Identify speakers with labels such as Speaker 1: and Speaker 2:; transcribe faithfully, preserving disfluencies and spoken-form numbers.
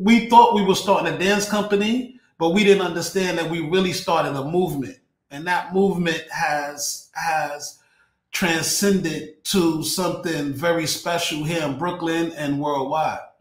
Speaker 1: we thought we were starting a dance company, but we didn't understand that we really started a movement. And that movement has has transcended to something very special here in Brooklyn and worldwide.